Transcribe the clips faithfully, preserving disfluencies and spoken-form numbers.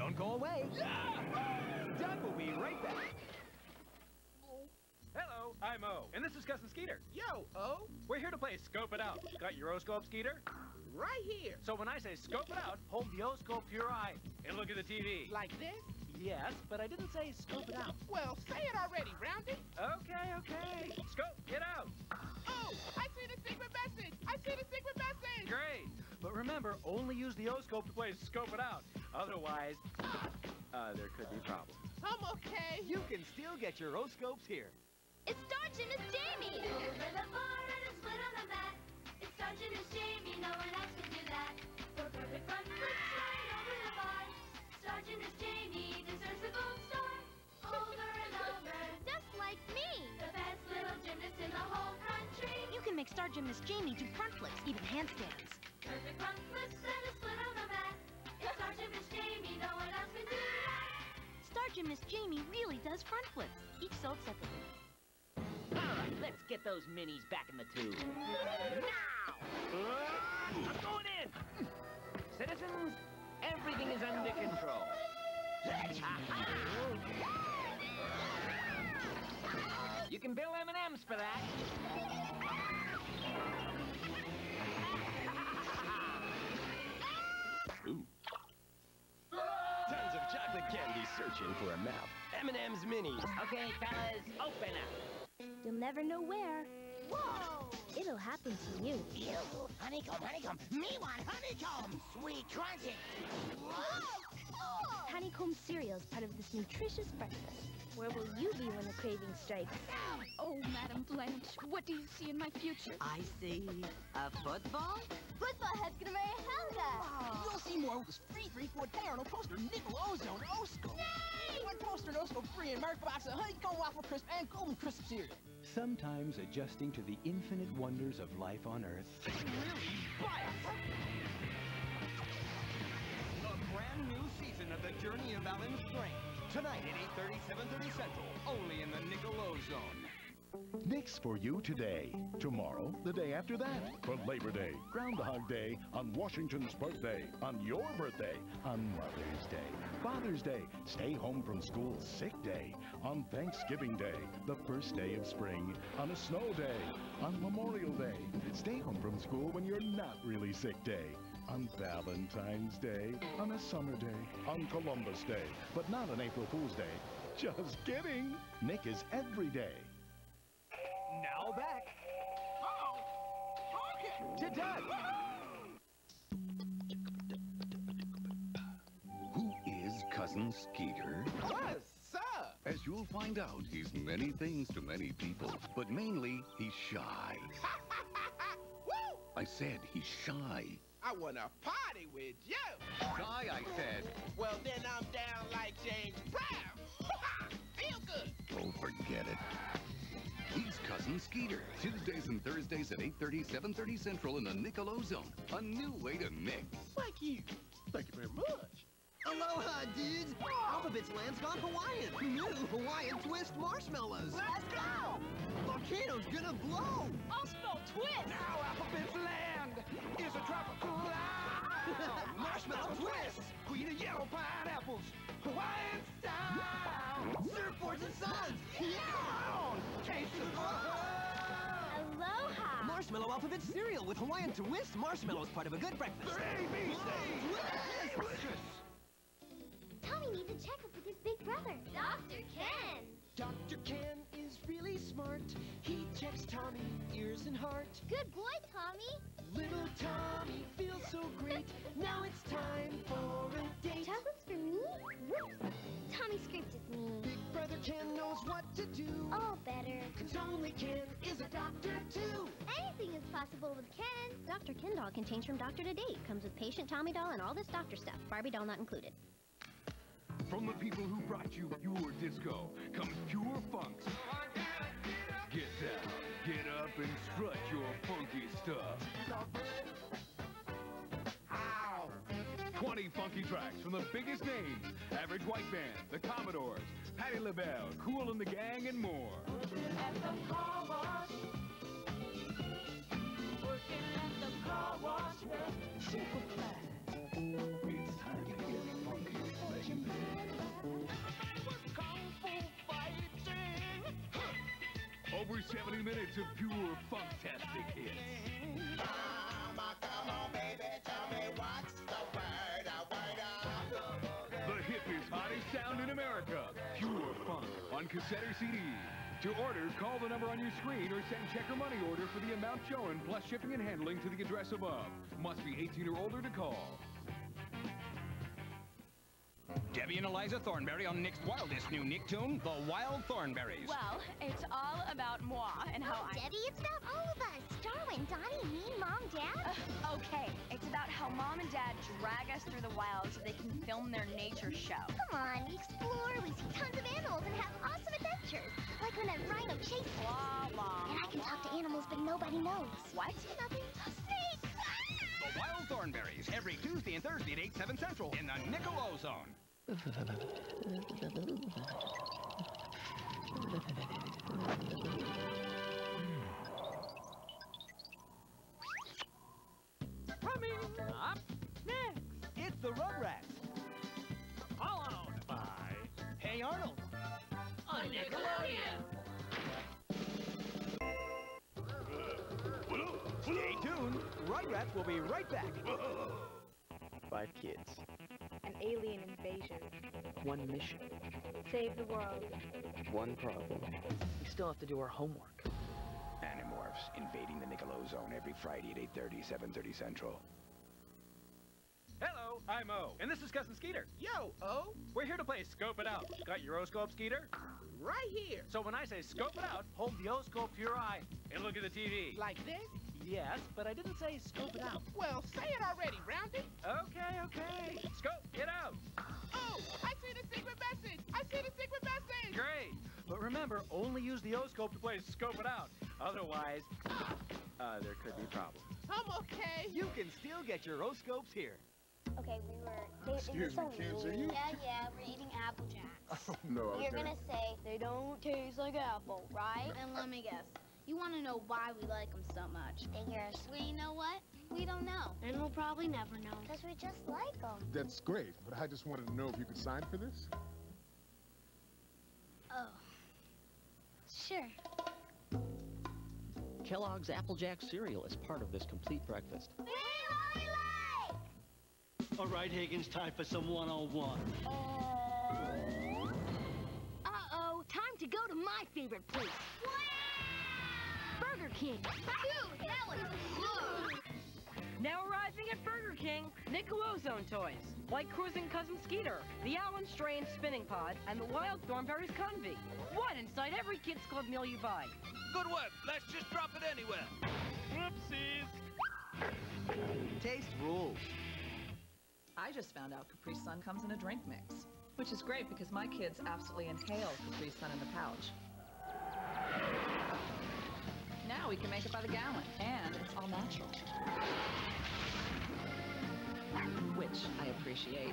Don't go away. Doug will be right back. Hello, I'm O, and this is Cousin Skeeter. Yo, O. We're here to play Scope It Out. Got your O-scope, Skeeter? Right here. So when I say scope it out, hold the O-scope to your eye and look at the T V. Like this? Yes, but I didn't say scope it out. Well, say it already, Roundy. Okay, okay. Scope it out. Oh, I see the secret message. I see the secret message. Great. But remember, only use the O-scope to play Scope It Out. Otherwise, uh, there could be problems. I'm okay. You can still get your O-scopes here. It's Star Gymnast Jamie! Over the board and a split on the mat. It's Star Gymnast Jamie, no one else can do that. For perfect front flips right over the bar. Star Gymnast Jamie deserves the gold star. Over and over. Just like me! The best little gymnast in the whole country. You can make Star Gymnast Jamie do front flips, even handstands. Perfect front flips and a split on the mat. It's Star Gymnast Jamie, no one else can do that. Star Gymnast Jamie really does front flips, each sold separately. Let's get those minis back in the tube. Now! I'm going in! Citizens, everything is under control. You can bill M and M's for that. Ooh. Tons of chocolate candy searching for a mouth. M and M's minis. Okay, fellas, open up. You'll never know where. Whoa! It'll happen to you. Ew, honeycomb, honeycomb. Me want honeycomb. Sweet crunchy. Whoa! Honeycomb cereal is part of this nutritious breakfast. Where will you be when the craving strikes? Oh, Madame Blanche, what do you see in my future? I see a football. Football head's gonna marry Helga. You'll see more with this free three-foot pair on poster Nickelodeon O-Scope. Yay! One poster and O-Scope free and Merc box of honeycomb waffle crisp and golden crisp cereal. Sometimes adjusting to the infinite wonders of life on Earth. Really bites. A brand new season of The Journey of Alan Strange. Tonight at eight thirty, seven thirty Central, only in the Nickelodeon. Nick's for you today. Tomorrow, the day after that. For Labor Day, Groundhog Day, on Washington's birthday, on your birthday, on Mother's Day, Father's Day, stay home from school sick day, on Thanksgiving Day, the first day of spring, on a snow day, on Memorial Day, stay home from school when you're not really sick day, on Valentine's Day, on a summer day, on Columbus Day, but not on April Fool's Day. Just kidding. Nick is every day. Now back Oh! Okay! to Doug. Who is Cousin Skeeter? What's up? As you'll find out, he's many things to many people, but mainly he's shy. Woo! I said he's shy. I wanna party with you. Shy, I said. Well, then I'm down like James Brown. Feel good. Oh, forget it. He's Cousin Skeeter. Tuesdays and Thursdays at eight thirty, seven thirty Central in the Nickelodeon. A new way to Nick. Thank you. Thank you very much. Aloha, dudes! Alphabet's Land's gone Hawaiian. New Hawaiian twist marshmallows. Let's go! Volcano's gonna blow. I'll spell twist! Now Alphabet's Land is a tropical island. Marshmallow twist. Queen of yellow pineapples. Hawaiian style. Surfboards and suns. Yeah! Taste of the Aloha! Marshmallow Alphabet cereal with Hawaiian twist marshmallows, part of a good breakfast. A B C. Delicious. Tommy needs a checkup with his big brother, Doctor Ken. Doctor Ken is really smart. He checks Tommy ears and heart. Good boy, Tommy. Little Tommy feels so great. Now it's time for a date. Chocolates for me? Whoops. Tommy scraped his knee. Big brother Ken knows what to do. All better. 'Cause only Ken is a doctor too. Anything is possible with Ken. Doctor Ken doll can change from doctor to date. Comes with patient Tommy doll and all this doctor stuff. Barbie doll not included. From the people who brought you your disco comes pure funk. Get down, get up, and strut your funky stuff. Ow! twenty funky tracks from the biggest names. Average White Band, The Commodores, Patti LaBelle, Kool and the Gang, and more. At the car wash. Working at the car wash. It's time to get funky, making seventy minutes of pure funk-tastic hits. Come on, come on, baby, tell me what's the word, a word, a... The hippest, hottest sound in America. Pure funk on cassette or C D. To order, call the number on your screen or send check or money order for the amount shown plus shipping and handling to the address above. Must be eighteen or older to call. Debbie and Eliza Thornberry on Nick's wildest new Nicktoon, The Wild Thornberries. Well, it's all about moi and how Oh, I... Debbie, it's about all of us. Darwin, Donnie, me, Mom, Dad. Uh, okay, it's about how Mom and Dad drag us through the wild so they can film their nature show. Come on, we explore, we see tons of animals and have awesome adventures. Like when that rhino chases us. Blah, blah. And I can talk to animals, but nobody knows. What? Nothing. Snakes! The Wild Thornberries, every Tuesday and Thursday at eight, seven Central in the Nickelodeon. Coming up next, It's the Rugrats. followed by Hey Arnold. On Nickelodeon. Stay tuned. Rugrats will be right back. Five kids. An alien invasion. One mission. Save the world. One problem. We still have to do our homework. Animorphs invading the Nickelodeon every Friday at eight thirty, seven thirty Central. Hello, I'm O, and this is Cousin Skeeter. Yo, O, We're here to play Scope It Out. Got your O-scope, Skeeter? right here. So when I say scope it out, hold the O-scope to your eye and look at the T V. Like this? Yes, but I didn't say scope it out. Well, say it already, Roundy. Okay, okay. Scope it out. Oh, I see the secret message. I see the secret message. Great. But remember, only use the O-scope to play Scope It Out. Otherwise, uh, there could be problems. I'm okay. You can still get your O-scopes here. Okay, we were... They, Excuse they were me, so kids, are mean. you- Yeah, yeah, we're eating Apple Jacks. Oh, no, You're okay. gonna say, they don't taste like apple, right? And let me guess. You want to know why we like them so much? Figures. Well, you know what? We don't know. And we'll probably never know. Because we just like them. That's great, but I just wanted to know if you could sign for this. Oh. Sure. Kellogg's Applejack cereal is part of this complete breakfast. All right, Higgins, time for some one oh one. Uh-oh, time to go to my favorite place. Burger King. Dude, that was good. Now arriving at Burger King, Nickelodeon toys, like Cruising Cousin Skeeter, the Allen Strain Spinning Pod, and the Wild Thornberries Convy. One inside every Kids Club meal you buy. Good work. Let's just drop it anywhere. Whoopsies. Taste rules. I just found out Capri Sun comes in a drink mix, which is great because my kids absolutely inhale Capri Sun in the pouch. Now we can make it by the gallon, and it's all natural. Which I appreciate.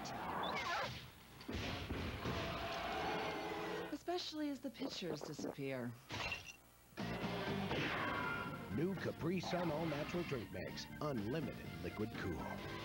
Especially as the pictures disappear. New Capri Sun all-natural drink mix. Unlimited liquid cool.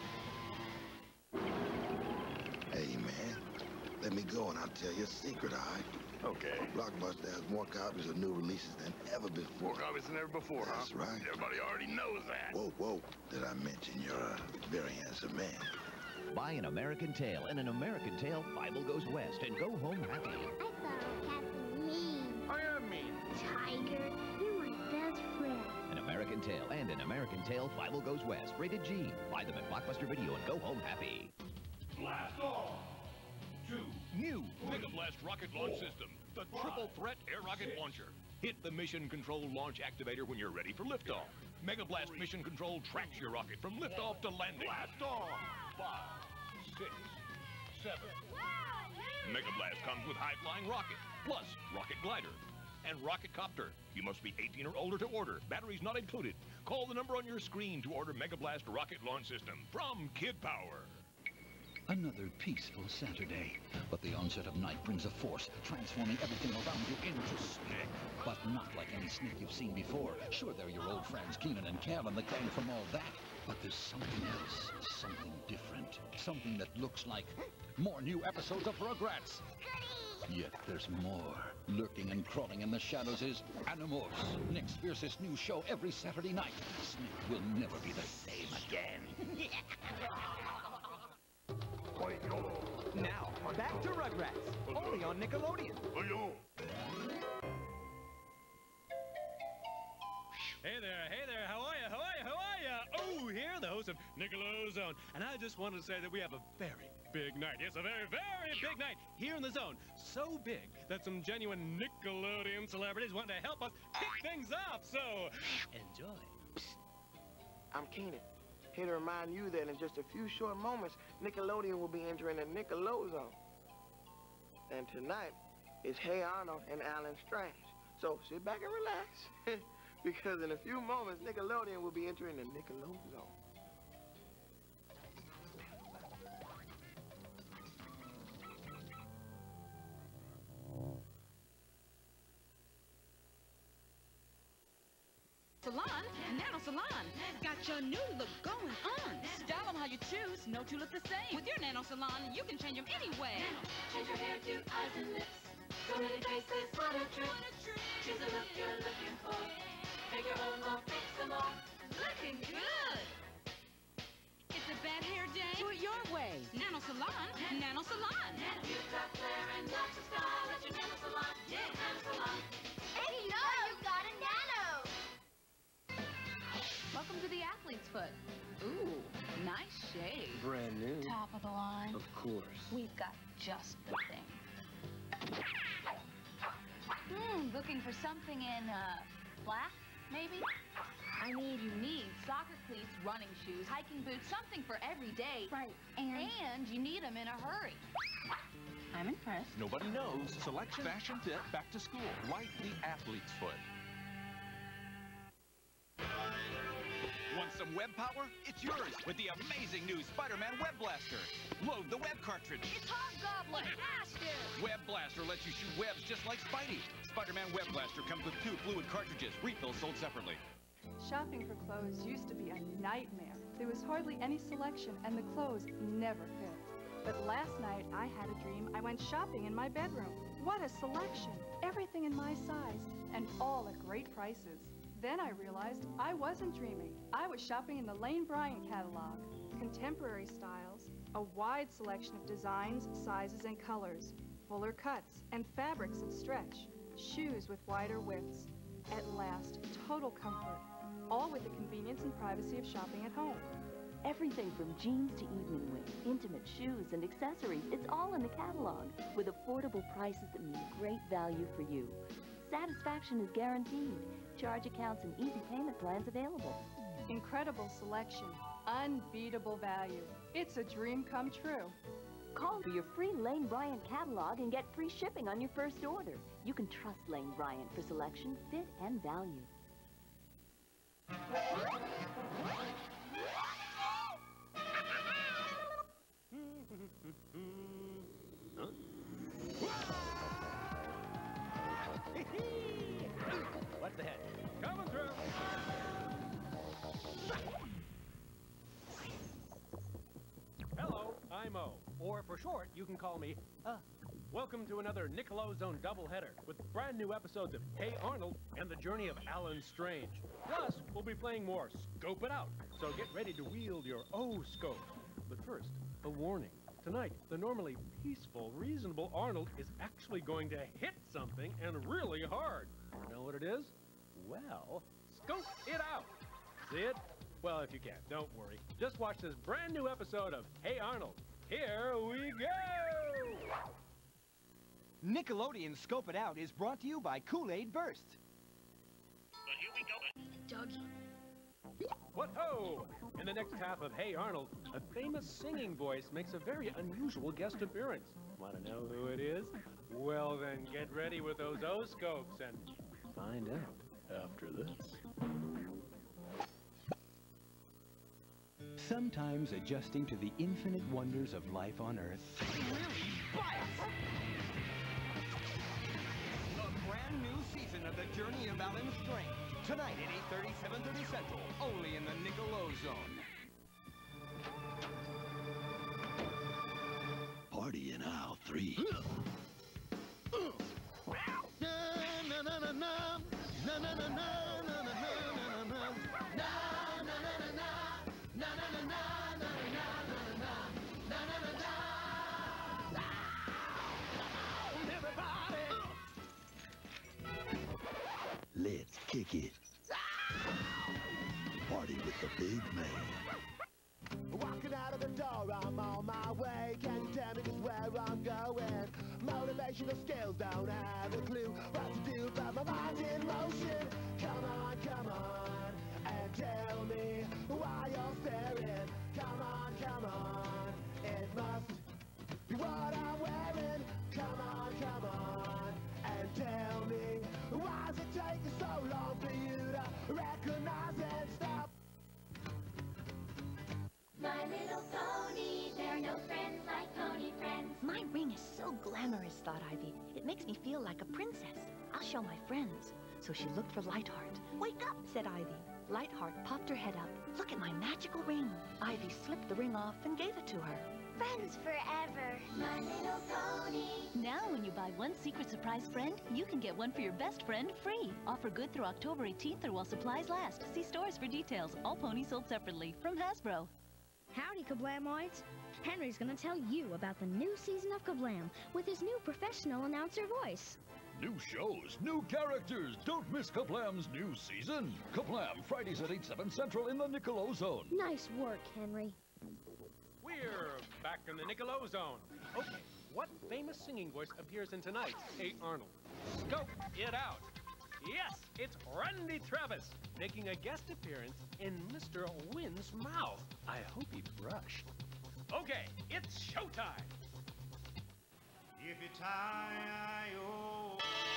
Hey, man. Let me go and I'll tell you a secret, all right? Okay. Blockbuster has more copies of new releases than ever before. More copies than ever before, huh? That's right. Everybody already knows that. Whoa, whoa. Did I mention you're a very handsome man? Buy an American Tail and an American Tail Bible Goes West and go home happy. I thought Captain Mean. I am mean. Tiger, you're my best friend. An American Tail and an American Tail Bible Goes West. Rated G. Buy them at Blockbuster Video and go home happy. Blast off! Two. New Mega Blast rocket launch system. The triple threat air rocket launcher. Hit the mission control launch activator when you're ready for liftoff. Mega Blast mission control tracks your rocket from liftoff to landing. Blast off! Five, six, seven. Mega Blast comes with high-flying rocket, plus rocket glider, and rocket copter. You must be eighteen or older to order. Batteries not included. Call the number on your screen to order Mega Blast rocket launch system from Kid Power. Another peaceful Saturday, but the onset of night brings a force, transforming everything around you into snake. But not like any snake you've seen before. Sure, they're your old friends Keenan and Kev and the gang from all that. But there's something else, something different, something that looks like more new episodes of Rugrats. Yet there's more. Lurking and crawling in the shadows is Animorphs, Nick's fiercest new show every Saturday night. Snick will never be the same again. Now, back to Rugrats, only on Nickelodeon. Hey there, hey there, how are you, how are you, how are you? Oh, here, the host of Nickelodeon, and I just wanted to say that we have a very big night. Yes, a very, very big night here in the zone. So big that some genuine Nickelodeon celebrities want to help us kick things off, so enjoy. I'm Keenan, here to remind you that in just a few short moments, Nickelodeon will be entering the Nickelozone. And tonight is Hey Arnold and Alan Strange. So sit back and relax, because in a few moments, Nickelodeon will be entering the Nickelozone. Salon, Nano Salon. Got your new look going on. Style them how you choose, no two look the same. With your Nano Salon, you can change them anyway. Change your hairdo, eyes and lips. So many faces, what a trip. Choose a look you're looking for. Make your own, or fix them all. Looking good. It's a bad hair day. Do it your way. Nano Salon, Nano Salon. You've got flair and lots of style at your Nano Salon. Yeah, Nano Salon. Hey, you know you've got a nano. Welcome to the Athlete's Foot. Ooh, nice shade. Brand new. Top of the line. Of course. We've got just the thing. Hmm, looking for something in, uh, black, maybe? I need, you need soccer cleats, running shoes, hiking boots, something for every day. Right, and? And you need them in a hurry. I'm impressed. Nobody knows. Selection, fashion, fit, back to school. Right the Athlete's Foot. Want some web power? It's yours with the amazing new Spider-Man Web Blaster. Load the web cartridge. It's Hobgoblin, faster! Web Blaster lets you shoot webs just like Spidey. Spider-Man Web Blaster comes with two fluid cartridges, refills sold separately. Shopping for clothes used to be a nightmare. There was hardly any selection and the clothes never fit. But last night I had a dream I went shopping in my bedroom. What a selection! Everything in my size and all at great prices. Then I realized I wasn't dreaming. I was shopping in the Lane Bryant catalog. Contemporary styles, a wide selection of designs, sizes, and colors, fuller cuts, and fabrics that stretch, shoes with wider widths. At last, total comfort, all with the convenience and privacy of shopping at home. Everything from jeans to evening wear, intimate shoes and accessories, it's all in the catalog, with affordable prices that mean great value for you. Satisfaction is guaranteed. Charge accounts and easy payment plans available. Incredible selection, unbeatable value. It's a dream come true. Call for your free Lane Bryant catalog and get free shipping on your first order. You can trust Lane Bryant for selection, fit, and value. What's the head? Coming through. Hello, I'm O, or for short, you can call me Uh. Welcome to another Nickelozone doubleheader with brand new episodes of Hey Arnold and the Journey of Alan Strange. Plus, we'll be playing more Scope It Out, so get ready to wield your O-scope. But first, a warning. Tonight, the normally peaceful, reasonable Arnold is actually going to hit something, and really hard. Know what it is? Well, scope it out. See it? Well, if you can't, don't worry. Just watch this brand new episode of Hey Arnold. Here we go! Nickelodeon Scope It Out is brought to you by Kool-Aid Burst. But here we go. Dougie. What-ho! In the next half of Hey Arnold, a famous singing voice makes a very unusual guest appearance. Want to know who it is? Well then, get ready with those O-scopes and find out after this. Sometimes adjusting to the infinite wonders of life on Earth really bites! A brand new season of The Journey of Alan Strange. Tonight at eight thirty, seven thirty Central, only in the Nickelozone. three. Let's kick it. Party with the big man. Walking out of the door, I'm on my way. Can you tell me just where I'm going? Motivational skills, don't have a clue what to do, but my mind's in motion. Come on, come on, and tell me why you're staring. Come on, come on, it must be what I'm wearing. Come on, come on, and tell me why's it taking so long for you to recognize and stop? My little pony, there are no friends like pony friends. My ring is so glamorous, thought Ivy. It makes me feel like a princess. I'll show my friends. So she looked for Lightheart. Wake up, said Ivy. Lightheart popped her head up. Look at my magical ring. Ivy slipped the ring off and gave it to her. Friends forever. My little pony. Now when you buy one Secret Surprise friend, you can get one for your best friend free. Offer good through October eighteenth or while supplies last. See stores for details. All ponies sold separately. From Hasbro. Howdy, Kablamoids. Henry's gonna tell you about the new season of Kablam with his new professional announcer voice. New shows, new characters. Don't miss Kablam's new season. Kablam, Fridays at eight, seven Central in the Niccolo Zone. Nice work, Henry. We're back in the Niccolo Zone. Okay, what famous singing voice appears in tonight's Hey Arnold? Scope it out. Yes, it's Randy Travis, making a guest appearance in Mister Wynn's mouth. I hope he brushed. Okay, it's showtime. Yippee-ki-yo.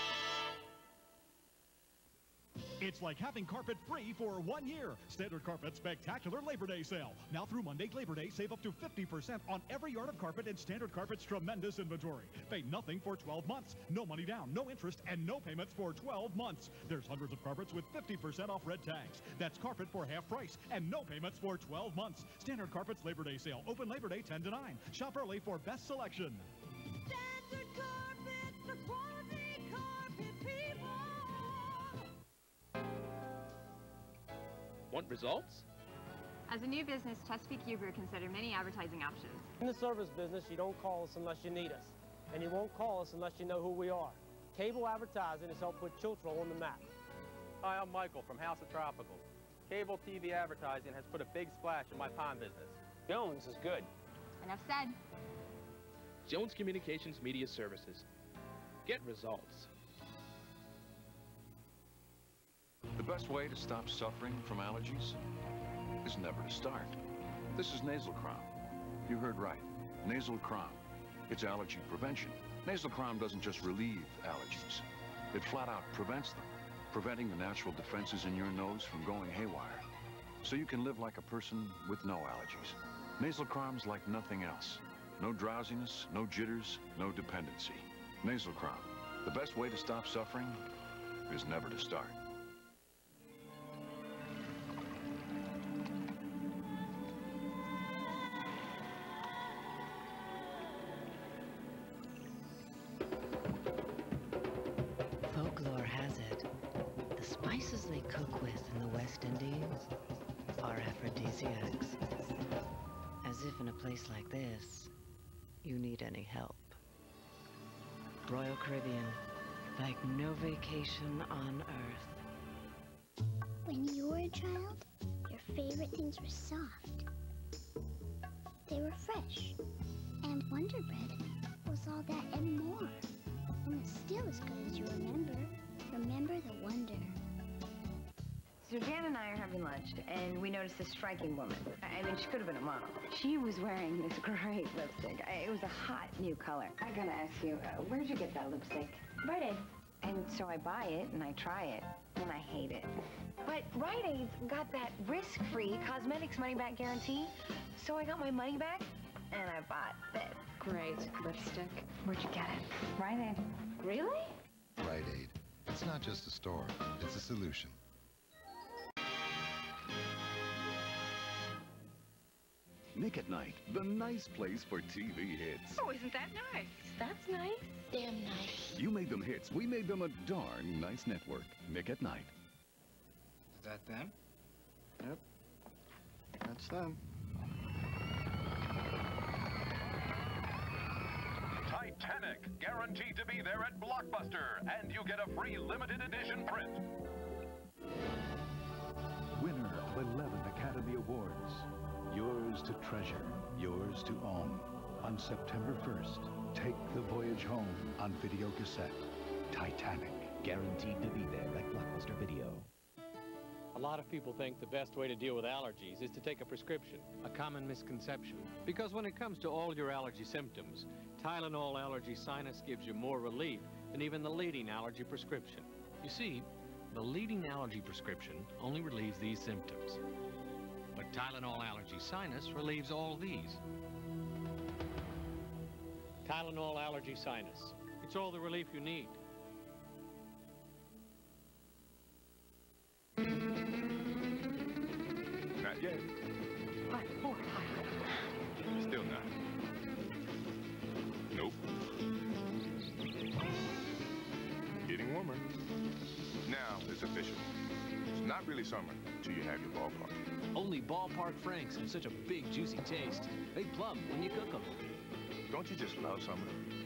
It's like having carpet free for one year. Standard Carpet's spectacular Labor Day sale. Now through Monday, Labor Day, save up to fifty percent on every yard of carpet in Standard Carpet's tremendous inventory. Pay nothing for twelve months. No money down, no interest, and no payments for twelve months. There's hundreds of carpets with fifty percent off red tags. That's carpet for half price and no payments for twelve months. Standard Carpet's Labor Day sale. Open Labor Day ten to nine. Shop early for best selection. Standard Carpet for quality carpet people. Want results? As a new business, Chesapeake Uber consider many advertising options. In the service business, you don't call us unless you need us. And you won't call us unless you know who we are. Cable advertising has helped put Chiltro on the map. Hi, I'm Michael from House of Tropical. Cable T V advertising has put a big splash in my pond business. Jones is good. Enough said. Jones Communications Media Services. Get results. The best way to stop suffering from allergies is never to start. This is Nasal Crom. You heard right. Nasal Crom. It's allergy prevention. Nasal Crom doesn't just relieve allergies. It flat out prevents them, preventing the natural defenses in your nose from going haywire. So you can live like a person with no allergies. Nasal Crom's like nothing else. No drowsiness, no jitters, no dependency. Nasal Crom. The best way to stop suffering is never to start. Folklore has it, the spices they cook with in the West Indies are aphrodisiacs. As if in a place like this, you need any help. Royal Caribbean, like no vacation on Earth. When you were a child, your favorite things were soft. They were fresh. And Wonder Bread was all that and more. And it's still as good as you remember. Remember the wonder. So Jan and I are having lunch, and we noticed this striking woman. I I mean, she could have been a model. She was wearing this great lipstick. I, it was a hot new color. I gotta ask you, uh, where'd you get that lipstick? Rite Aid. And so I buy it, and I try it, and I hate it. But Rite Aid's got that risk-free cosmetics money-back guarantee, so I got my money back, and I bought this. Great lipstick. Where'd you get it? Rite Aid. Really? Rite Aid. It's not just a store, it's a solution. Nick at Night, the nice place for T V hits. Oh, isn't that nice? That's nice. Damn nice. You made them hits, we made them a darn nice network. Nick at Night. Is that them? Yep. That's them. Titanic, guaranteed to be there at Blockbuster, and you get a free limited edition print. Winner of eleven Academy Awards. Yours to treasure, yours to own. On September first, take the voyage home on video cassette. Titanic, guaranteed to be there at Blockbuster Video. A lot of people think the best way to deal with allergies is to take a prescription, a common misconception. Because when it comes to all your allergy symptoms, Tylenol Allergy Sinus gives you more relief than even the leading allergy prescription. You see, the leading allergy prescription only relieves these symptoms. But Tylenol Allergy Sinus relieves all these. Tylenol Allergy Sinus. It's all the relief you need. Not yet. Still not. Nope. Getting warmer. Now it's official. It's not really summer until you have your ballpark. Only Ballpark Franks have such a big, juicy taste. They plump when you cook them. Don't you just love summer?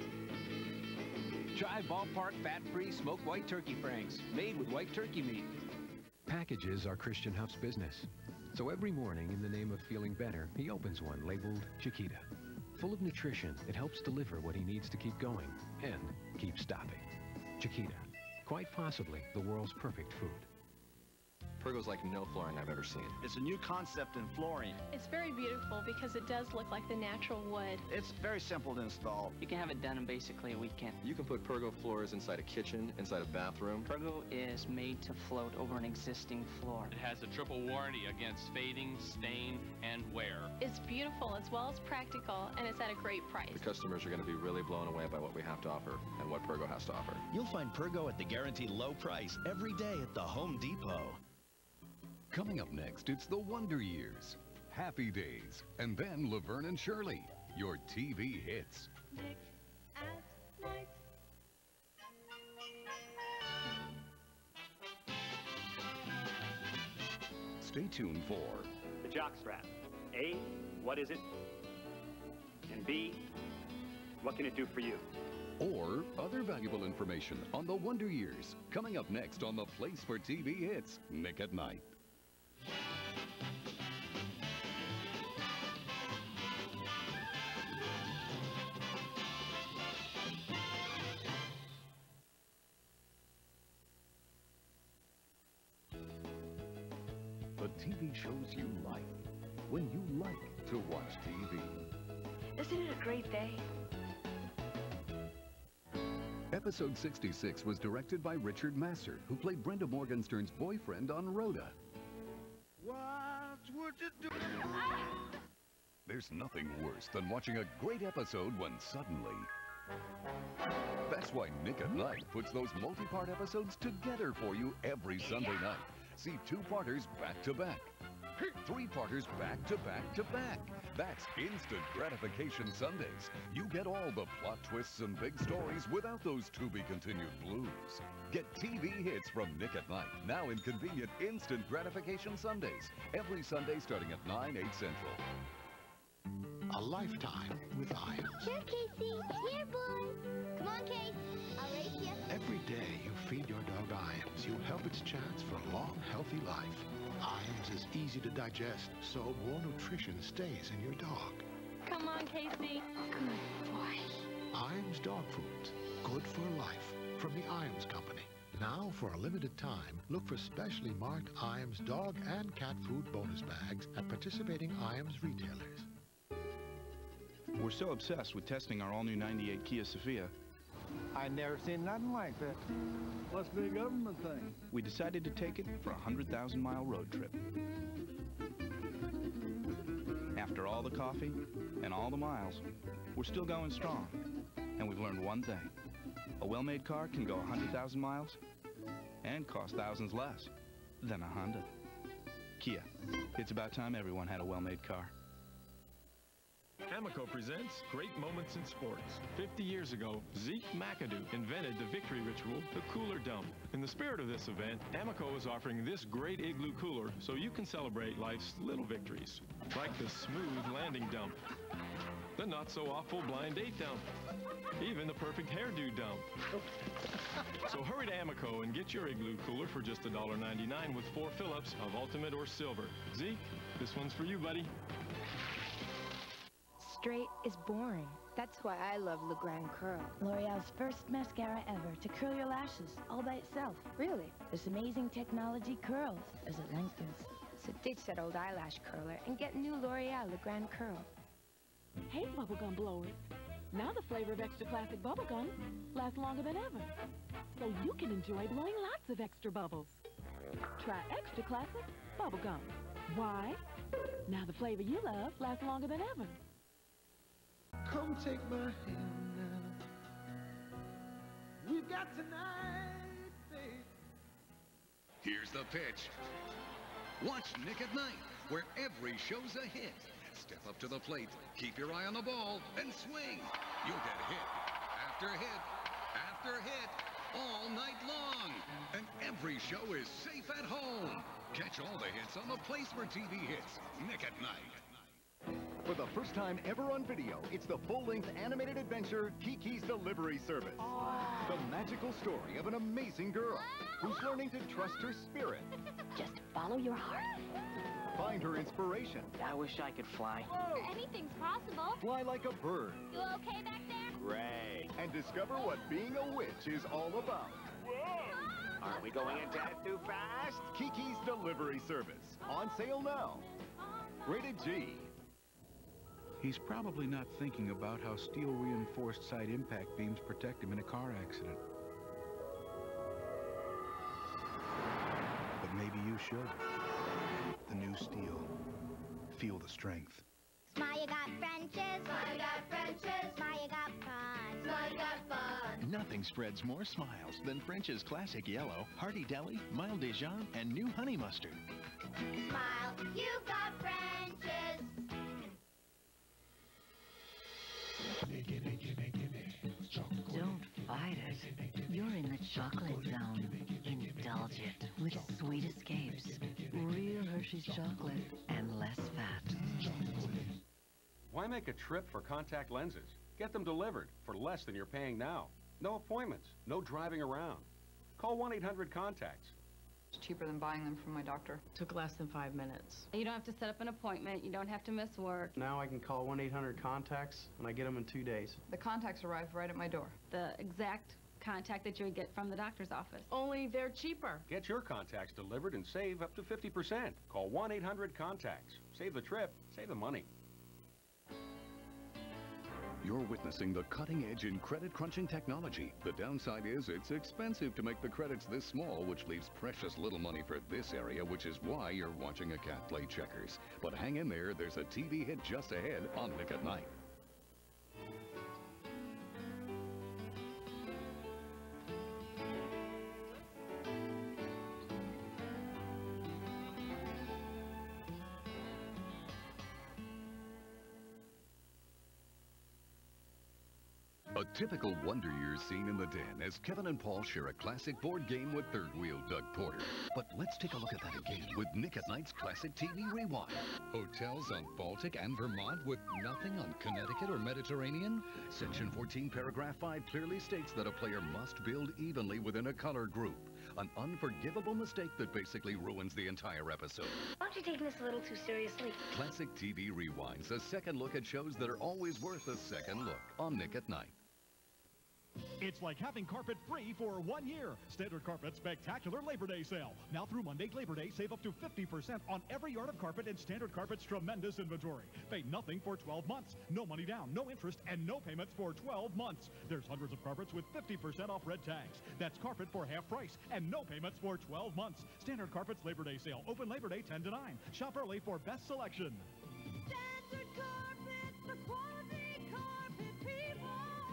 Try Ballpark fat-free smoked white turkey Franks, made with white turkey meat. Packages are Christian Huff's business. So every morning, in the name of feeling better, he opens one labeled Chiquita. Full of nutrition, it helps deliver what he needs to keep going and keep stopping. Chiquita, quite possibly the world's perfect food. Pergo's like no flooring I've ever seen. It's a new concept in flooring. It's very beautiful because it does look like the natural wood. It's very simple to install. You can have it done in basically a weekend. You can put Pergo floors inside a kitchen, inside a bathroom. Pergo is made to float over an existing floor. It has a triple warranty against fading, stain, and wear. It's beautiful as well as practical, and it's at a great price. The customers are going to be really blown away by what we have to offer and what Pergo has to offer. You'll find Pergo at the guaranteed low price every day at the Home Depot. Coming up next, it's the Wonder Years, Happy Days, and then Laverne and Shirley, your T V hits. Nick at Night. Stay tuned for The jockstrap. A, what is it? And B, what can it do for you? or other valuable information on the Wonder Years. Coming up next on the Place for T V Hits, Nick at Night. The T V shows you like, when you like to watch T V. Isn't it a great day? Episode sixty-six was directed by Richard Masur, who played Brenda Morgenstern's boyfriend on Rhoda. What would you do? There's nothing worse than watching a great episode when suddenly... That's why Nick at Night puts those multi-part episodes together for you every Sunday night. See two-parters back-to-back. Three-parters back-to-back-to-back. That's instant gratification Sundays. You get all the plot twists and big stories without those to-be-continued blues. Get T V hits from Nick at Night, now in convenient instant gratification Sundays. Every Sunday starting at nine, eight Central. A lifetime with Iams. Here, Casey. Here, boy. Come on, Case. I'll race you. Every day you feed your dog Iams, you help its chance for a long, healthy life. Iams is easy to digest, so more nutrition stays in your dog. Come on, Casey. Good boy. Iams dog foods. Good for life. From the Iams Company. Now, for a limited time, look for specially marked Iams dog and cat food bonus bags at participating Iams retailers. We're so obsessed with testing our all-new ninety-eight Kia Sophia, I never seen nothing like that. Must be a government thing. we decided to take it for a one hundred thousand mile road trip. After all the coffee and all the miles, we're still going strong. And we've learned one thing. A well-made car can go one hundred thousand miles and cost thousands less than a Honda. Kia, it's about time everyone had a well-made car. Amoco presents Great Moments in Sports. fifty years ago, Zeke McAdoo invented the victory ritual, the cooler dump. In the spirit of this event, Amoco is offering this great igloo cooler so you can celebrate life's little victories, like the smooth landing dump, the not-so-awful blind date dump, even the perfect hairdo dump. So hurry to Amoco and get your igloo cooler for just a dollar ninety-nine with four fill-ups of Ultimate or Silver. Zeke, this one's for you, buddy. Straight is boring. That's why I love Le Grand Curl. L'Oreal's first mascara ever to curl your lashes all by itself. Really? This amazing technology curls as it lengthens. So ditch that old eyelash curler and get new L'Oreal Le Grand Curl. Hey, bubblegum blowers. Now the flavor of extra classic bubblegum lasts longer than ever. So you can enjoy blowing lots of extra bubbles. Try extra classic bubblegum. Why? Now the flavor you love lasts longer than ever. Come take my hand now. We've got tonight, babe. Here's the pitch. Watch Nick at Night, where every show's a hit. Step up to the plate, keep your eye on the ball, and swing. You'll get hit after hit after hit all night long. And every show is safe at home. Catch all the hits on the place for T V hits, Nick at Night. For the first time ever on video, it's the full-length animated adventure, Kiki's Delivery Service. The magical story of an amazing girl who's learning to trust her spirit. Just follow your heart. Find her inspiration. I wish I could fly. Anything's possible. Fly like a bird. You okay back there? Great. And discover what being a witch is all about. Are we going into it too fast? Kiki's Delivery Service. On sale now. Rated G. He's probably not thinking about how steel-reinforced side impact beams protect him in a car accident. But maybe you should. The new steel. Feel the strength. Smile got Frenches. Smile got Frenches. Smile got fun. Smile got fun. Nothing spreads more smiles than French's Classic Yellow, Hearty Deli, Mild Dijon, and new Honey Mustard. Smile, you've got Frenches. Don't fight it. You're in the chocolate zone. Indulge it with sweet escapes, real Hershey's chocolate, and less fat. Why make a trip for contact lenses? Get them delivered for less than you're paying now. No appointments, no driving around. Call one eight hundred contacts. It's cheaper than buying them from my doctor. Took less than five minutes. You don't have to set up an appointment. You don't have to miss work. Now I can call one eight hundred contacts and I get them in two days. The contacts arrive right at my door. The exact contact that you would get from the doctor's office. Only they're cheaper. Get your contacts delivered and save up to fifty percent. Call one eight hundred contacts. Save the trip, save the money. You're witnessing the cutting edge in credit crunching technology. The downside is it's expensive to make the credits this small, which leaves precious little money for this area, which is why you're watching a cat play checkers. But hang in there, there's a T V hit just ahead on Nick at Night. A typical Wonder Years scene in the den as Kevin and Paul share a classic board game with third wheel Doug Porter. But let's take a look at that again with Nick at Night's Classic T V Rewind. Hotels on Baltic and Vermont with nothing on Connecticut or Mediterranean? Section fourteen, paragraph five clearly states that a player must build evenly within a color group. An unforgivable mistake that basically ruins the entire episode. Aren't you taking this a little too seriously? Classic T V Rewinds, a second look at shows that are always worth a second look on Nick at Night. It's like having carpet free for one year. Standard Carpet's spectacular Labor Day sale. Now through Monday, Labor Day, save up to fifty percent on every yard of carpet in Standard Carpet's tremendous inventory. Pay nothing for twelve months. No money down, no interest, and no payments for twelve months. There's hundreds of carpets with fifty percent off red tags. That's carpet for half price and no payments for twelve months. Standard Carpet's Labor Day sale. Open Labor Day ten to nine. Shop early for best selection. Standard Carpet for quality carpet people.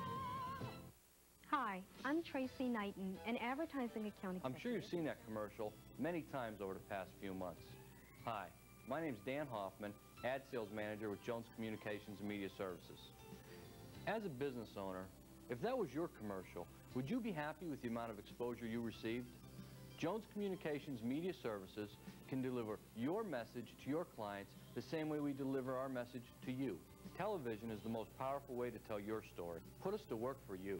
Hi, I'm Tracy Knighton, an advertising account I'm executive. sure you've seen that commercial many times over the past few months. Hi, my name's Dan Hoffman, ad sales manager with Jones Communications and Media Services. As a business owner, if that was your commercial, would you be happy with the amount of exposure you received? Jones Communications Media Services can deliver your message to your clients the same way we deliver our message to you. Television is the most powerful way to tell your story. Put us to work for you.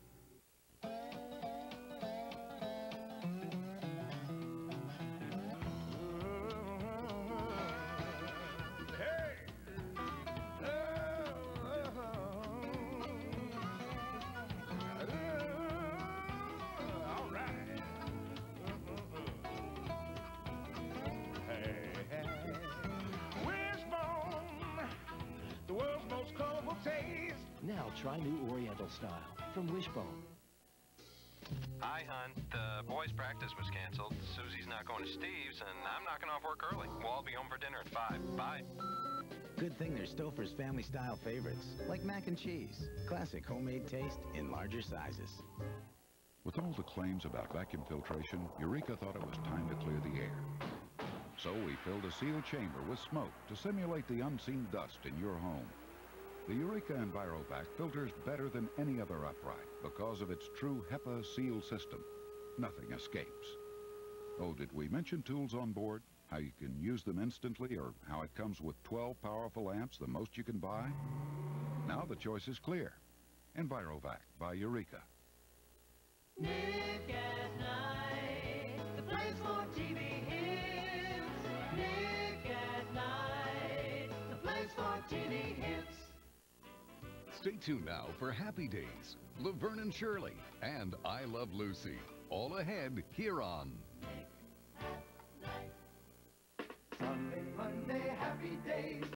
Now try new Oriental style from Wishbone. Hi, hon. The boys' practice was canceled. Susie's not going to Steve's, and I'm knocking off work early. We'll all be home for dinner at five. Bye. Good thing there's Stouffer's family style favorites, like mac and cheese. Classic homemade taste in larger sizes. With all the claims about vacuum filtration, Eureka thought it was time to clear the air. So we filled a sealed chamber with smoke to simulate the unseen dust in your home. The Eureka EnviroVac filters better than any other upright because of its true HEPA seal system. Nothing escapes. Oh, did we mention tools on board? How you can use them instantly, or how it comes with twelve powerful amps, the most you can buy? Now the choice is clear. EnviroVac by Eureka. Nick at Night, the place for T V hits. Nick at Night, the place for T V hits. Stay tuned now for Happy Days, Laverne and Shirley, and I Love Lucy. All ahead here on Sunday, Monday, happy days.